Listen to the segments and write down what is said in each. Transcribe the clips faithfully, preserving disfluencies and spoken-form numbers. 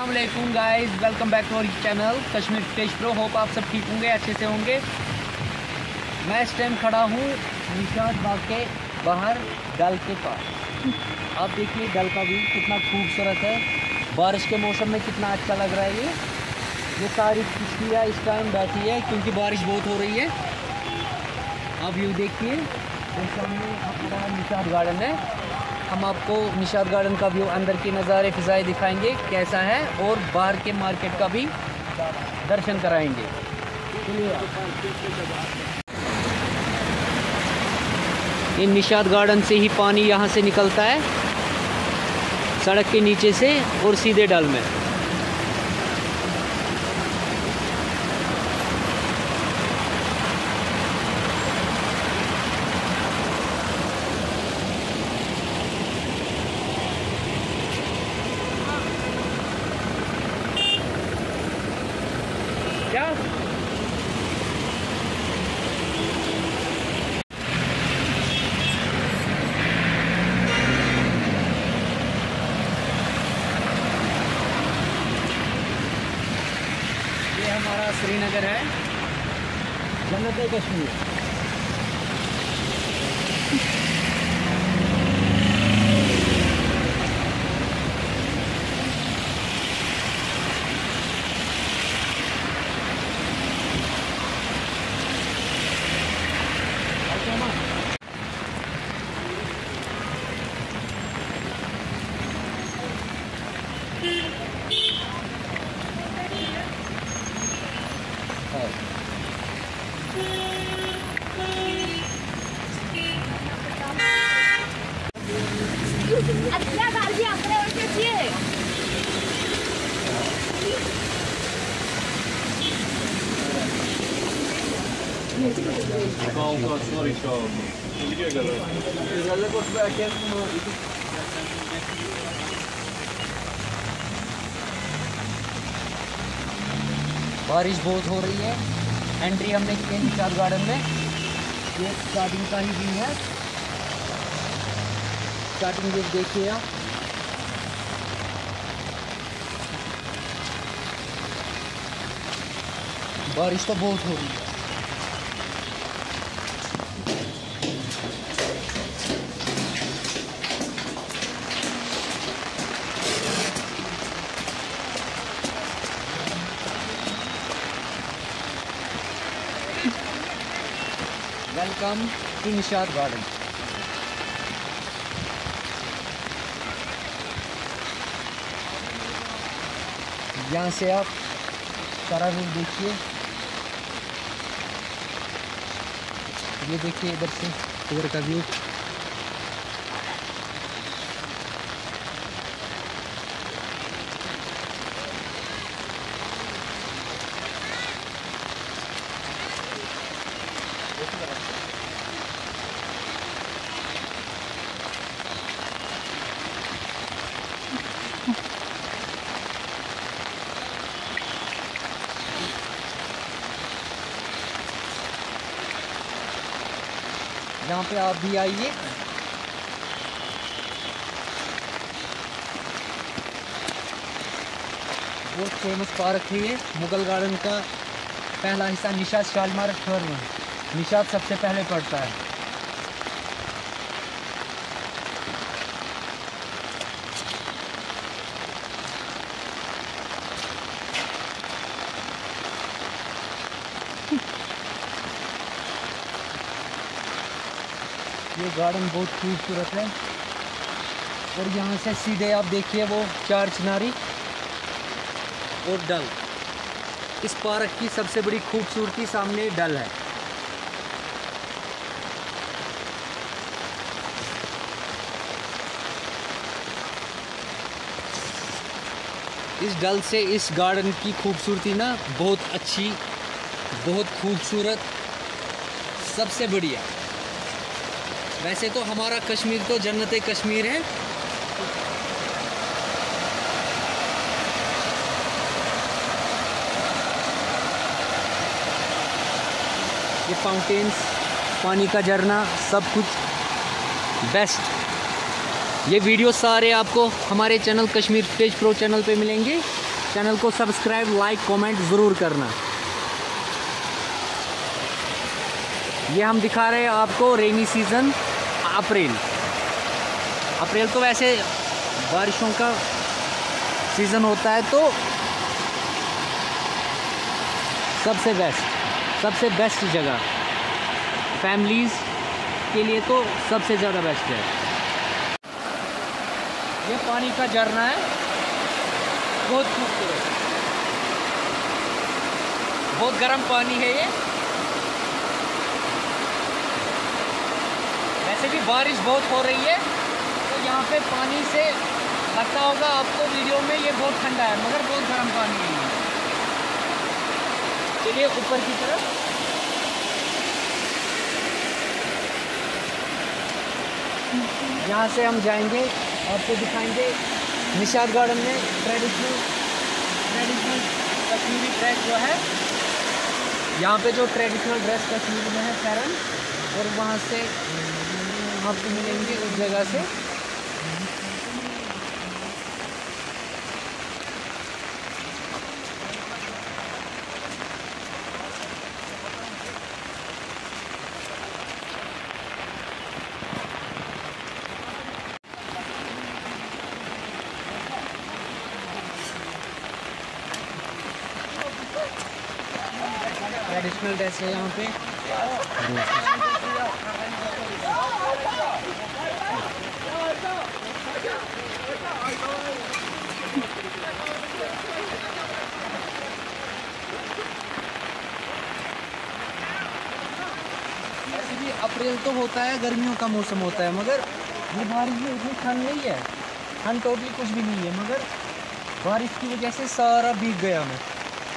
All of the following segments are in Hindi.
अस्सलाम वालेकुम guys, welcome back to our channel Kashmir footage pro. Hope आप सब ठीक होंगे, अच्छे से होंगे। मैं इस टाइम खड़ा हूँ निशात बाग के बाहर डल के पास। आप देखिए डल का व्यू कितना खूबसूरत है। बारिश के मौसम में कितना अच्छा लग रहा है। ये ये सारी किश्तियाँ इस टाइम बैठी है क्योंकि बारिश बहुत हो रही है। आप व्यू देखिए, सामने हमारा निशात गार्डन है। हम आपको निशात गार्डन का व्यू, अंदर के नज़ारे फ़िज़ाएँ दिखाएंगे कैसा है, और बाहर के मार्केट का भी दर्शन कराएंगे। इन निशात गार्डन से ही पानी यहाँ से निकलता है सड़क के नीचे से और सीधे डल में। क्या ये हमारा श्रीनगर है, जन्नत कश्मीर। अच्छा गाड़ी अपने और के चाहिए गाँव का सॉरी शॉप क्या कर रहे हैं? बारिश बहुत हो रही है। एंट्री हमने की है निशात गार्डन में। ये स्टार्टिंग का ही व्यू है। स्टार्टिंग व्यू देखिए आप। बारिश तो बहुत हो रही है। Welcome to Nishat garden. यहाँ से आप सारा व्यू देखिए। ये देखिए इधर से इधर का व्यू। यहाँ पे आप भी आइए। बहुत फेमस पार्क है ये, मुगल गार्डन का पहला हिस्सा। निशात शालीमार फर्म, निशात सबसे पहले पड़ता है। ये गार्डन बहुत खूबसूरत है। और यहाँ से सीधे आप देखिए वो चार चिनारी और डल। इस पार्क की सबसे बड़ी खूबसूरती सामने डल है। इस डल से इस गार्डन की खूबसूरती ना बहुत अच्छी, बहुत खूबसूरत, सबसे बढ़िया। वैसे तो हमारा कश्मीर तो जन्नत कश्मीर है। ये फाउंटेन्स, पानी का झरना, सब कुछ बेस्ट। ये वीडियो सारे आपको हमारे channel Kashmir footage pro channel पे मिलेंगे। चैनल को सब्सक्राइब, लाइक, कमेंट ज़रूर करना। ये हम दिखा रहे हैं आपको रेनी सीज़न अप्रैल। अप्रैल तो वैसे बारिशों का सीज़न होता है, तो सबसे बेस्ट सबसे बेस्ट जगह फैमिलीज़ के लिए तो सबसे ज़्यादा बेस्ट है। ये पानी का झरना है, बहुत खूबसूरत, बहुत गर्म पानी है ये। वैसे भी बारिश बहुत हो रही है, तो यहाँ पे पानी से लगता होगा आपको वीडियो में ये बहुत ठंडा है, मगर बहुत गर्म पानी है। चलिए ऊपर की तरफ। यहाँ से हम जाएंगे, आपको दिखाएंगे निशाद गार्डन में ट्रेडिशनल ट्रेडिशनल कश्मीरी ड्रेस जो है। यहाँ पे जो ट्रेडिशनल ड्रेस कश्मीर में है पैरन, और वहाँ से आपको मिलेंगे उस जगह से। ट्रेडिशनल ड्रेस है यहाँ पे। वैसे भी अप्रैल तो होता है, गर्मियों का मौसम होता है, मगर ये बारिश में इतनी ठंड नहीं है, ठंड टोटली कुछ भी नहीं है, मगर बारिश की वजह से सारा भीग गया मैं।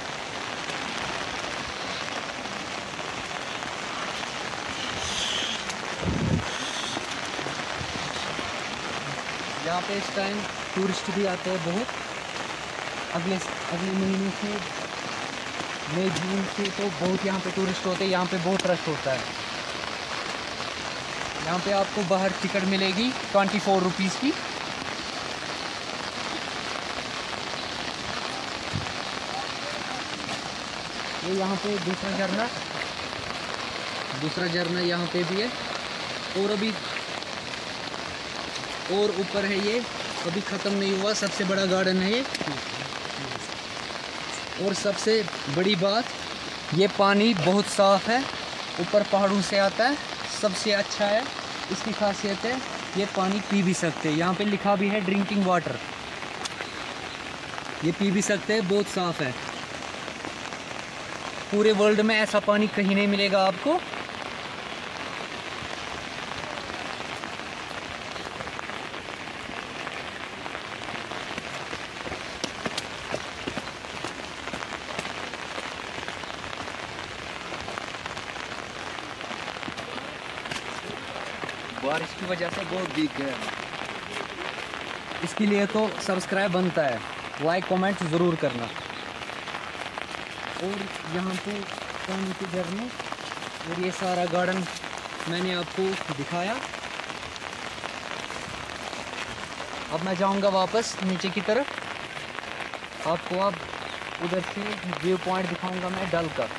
यहाँ पे इस टाइम टूरिस्ट भी आते हैं बहुत। अगले अगले महीने से मई जून से तो बहुत यहाँ पे टूरिस्ट होते हैं, यहाँ पे बहुत रश होता है। यहाँ पे आपको बाहर टिकट मिलेगी ट्वेंटी फोर रुपीज़ की। ये यहाँ पे दूसरा झरना दूसरा झरना यहाँ पे भी है, और अभी और ऊपर है, ये अभी ख़त्म नहीं हुआ, सबसे बड़ा गार्डन है ये। और सबसे बड़ी बात, ये पानी बहुत साफ़ है, ऊपर पहाड़ों से आता है, सबसे अच्छा है इसकी खासियत है ये पानी पी भी सकते हैं। यहाँ पे लिखा भी है ड्रिंकिंग वाटर, ये पी भी सकते हैं, बहुत साफ़ है। पूरे वर्ल्ड में ऐसा पानी कहीं नहीं मिलेगा आपको। बारिश की वजह से बहुत भीग गया, इसके लिए तो सब्सक्राइब बनता है, लाइक कमेंट ज़रूर करना। और यहाँ पे पानी के झरने और ये सारा गार्डन मैंने आपको दिखाया। अब मैं जाऊँगा वापस नीचे की तरफ, आपको अब उधर से व्यू पॉइंट दिखाऊँगा मैं डल का।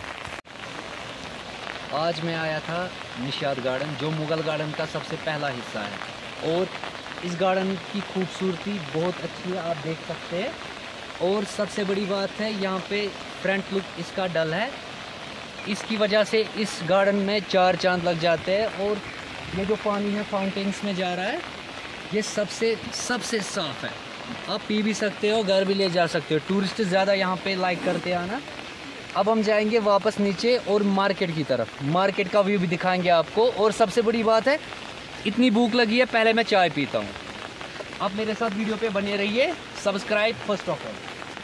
आज मैं आया था निशाद गार्डन, जो मुग़ल गार्डन का सबसे पहला हिस्सा है, और इस गार्डन की खूबसूरती बहुत अच्छी है, आप देख सकते हैं। और सबसे बड़ी बात है, यहाँ पे फ्रंट लुक इसका डल है, इसकी वजह से इस गार्डन में चार चांद लग जाते हैं। और ये जो पानी है फाउंटेन्स में जा रहा है, ये सबसे सबसे साफ़ है, आप पी भी सकते हो, घर भी ले जा सकते हो। टूरिस्ट ज़्यादा यहाँ पे लाइक करते हैं आना। अब हम जाएंगे वापस नीचे और मार्केट की तरफ, मार्केट का व्यू भी दिखाएंगे आपको। और सबसे बड़ी बात है, इतनी भूख लगी है, पहले मैं चाय पीता हूँ। आप मेरे साथ वीडियो पे बने रहिए, सब्सक्राइब फर्स्ट ऑफ ऑल।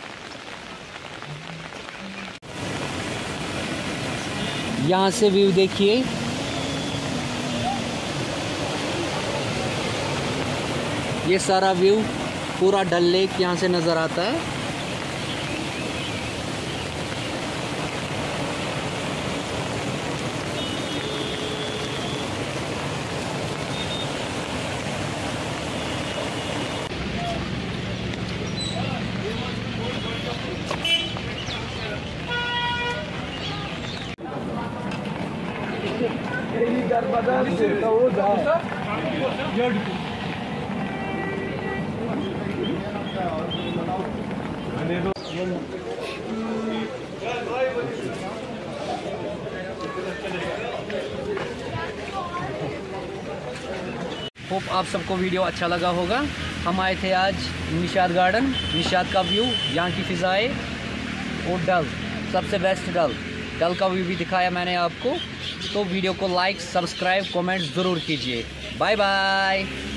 यहाँ से व्यू देखिए, ये सारा व्यू पूरा डल लेक यहाँ से नज़र आता है। होप आप सबको वीडियो अच्छा लगा होगा। हम आए थे आज निशात गार्डन, निशात का व्यू, यहाँ की फ़िज़ाएँ और डल, सबसे बेस्ट डल डल का व्यू भी दिखाया मैंने आपको। तो वीडियो को लाइक, सब्सक्राइब, कमेंट ज़रूर कीजिए। Bye bye.